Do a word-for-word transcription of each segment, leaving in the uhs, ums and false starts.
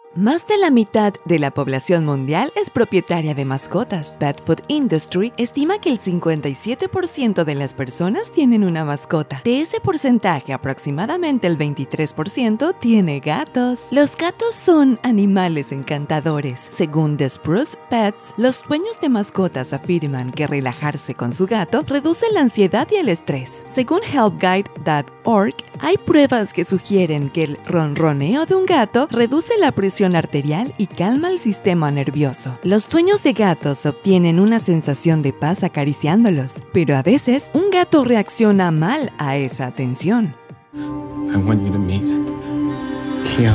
Más de la mitad de la población mundial es propietaria de mascotas. Pet Food Industry estima que el cincuenta y siete por ciento de las personas tienen una mascota. De ese porcentaje, aproximadamente el veintitrés por ciento tiene gatos. Los gatos son animales encantadores. Según The Spruce Pets, los dueños de mascotas afirman que relajarse con su gato reduce la ansiedad y el estrés. Según help guide punto org, hay pruebas que sugieren que el ronroneo de un gato reduce la presión arterial y calma el sistema nervioso. Los dueños de gatos obtienen una sensación de paz acariciándolos, pero a veces un gato reacciona mal a esa atención. I want you to meet Keanu.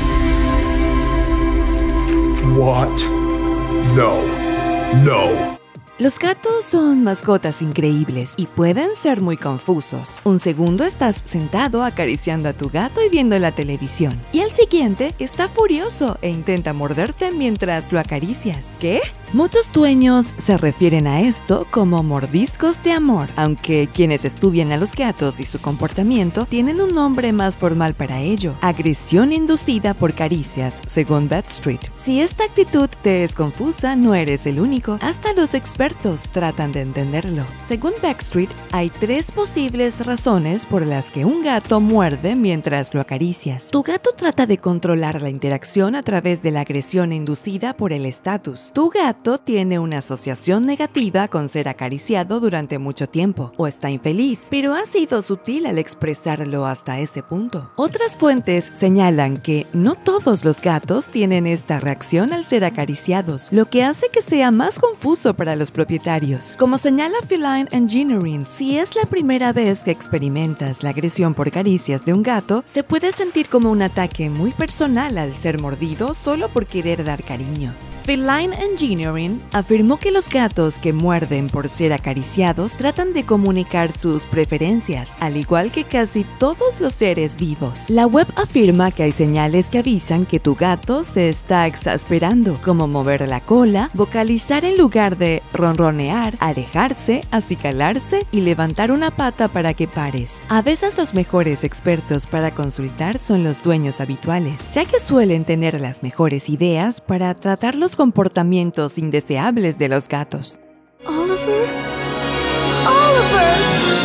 What? No. No. Los gatos son mascotas increíbles y pueden ser muy confusos. Un segundo estás sentado acariciando a tu gato y viendo la televisión, y al siguiente está furioso e intenta morderte mientras lo acaricias. ¿Qué? Muchos dueños se refieren a esto como mordiscos de amor, aunque quienes estudian a los gatos y su comportamiento tienen un nombre más formal para ello: agresión inducida por caricias, según Vetstreet. Si esta actitud te es confusa, no eres el único. Hasta los expertos tratan de entenderlo. Según Backstreet, hay tres posibles razones por las que un gato muerde mientras lo acaricias. Tu gato trata de controlar la interacción a través de la agresión inducida por el estatus. Tu gato tiene una asociación negativa con ser acariciado durante mucho tiempo, o está infeliz, pero ha sido sutil al expresarlo hasta ese punto. Otras fuentes señalan que no todos los gatos tienen esta reacción al ser acariciados, lo que hace que sea más confuso para los propietarios. Como señala Feline Engineering, si es la primera vez que experimentas la agresión por caricias de un gato, se puede sentir como un ataque muy personal al ser mordido solo por querer dar cariño. Feline Engineering afirmó que los gatos que muerden por ser acariciados tratan de comunicar sus preferencias, al igual que casi todos los seres vivos. La web afirma que hay señales que avisan que tu gato se está exasperando, como mover la cola, vocalizar en lugar de ronronear, alejarse, acicalarse y levantar una pata para que pares. A veces los mejores expertos para consultar son los dueños habituales, ya que suelen tener las mejores ideas para tratar los comportamientos indeseables de los gatos. Oliver? Oliver!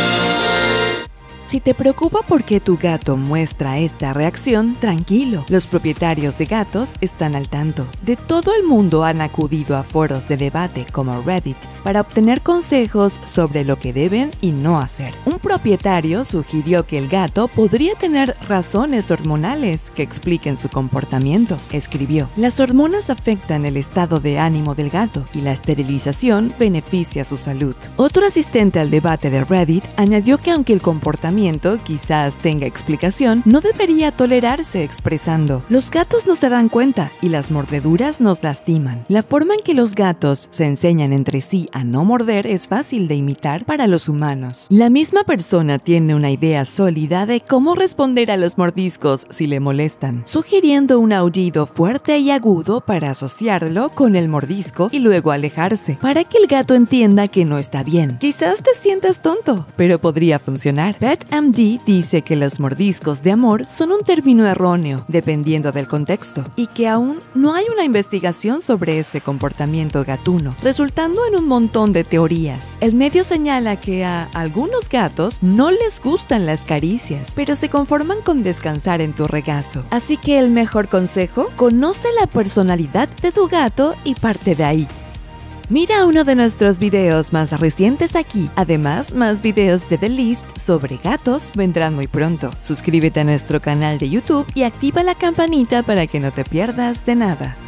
Si te preocupa por qué tu gato muestra esta reacción, tranquilo, los propietarios de gatos están al tanto. De todo el mundo han acudido a foros de debate como Reddit para obtener consejos sobre lo que deben y no hacer. Un propietario sugirió que el gato podría tener razones hormonales que expliquen su comportamiento. Escribió: las hormonas afectan el estado de ánimo del gato y la esterilización beneficia su salud. Otro asistente al debate de Reddit añadió que aunque el comportamiento quizás tenga explicación, no debería tolerarse, expresando: los gatos no se dan cuenta y las mordeduras nos lastiman. La forma en que los gatos se enseñan entre sí a no morder es fácil de imitar para los humanos. La misma persona tiene una idea sólida de cómo responder a los mordiscos si le molestan, sugiriendo un aullido fuerte y agudo para asociarlo con el mordisco y luego alejarse, para que el gato entienda que no está bien. Quizás te sientas tonto, pero podría funcionar. Pet M D dice que los mordiscos de amor son un término erróneo, dependiendo del contexto, y que aún no hay una investigación sobre ese comportamiento gatuno, resultando en un montón de teorías. El medio señala que a algunos gatos no les gustan las caricias, pero se conforman con descansar en tu regazo. Así que el mejor consejo: conoce la personalidad de tu gato y parte de ahí. Mira uno de nuestros videos más recientes aquí. Además, más videos de The List sobre gatos vendrán muy pronto. Suscríbete a nuestro canal de YouTube y activa la campanita para que no te pierdas de nada.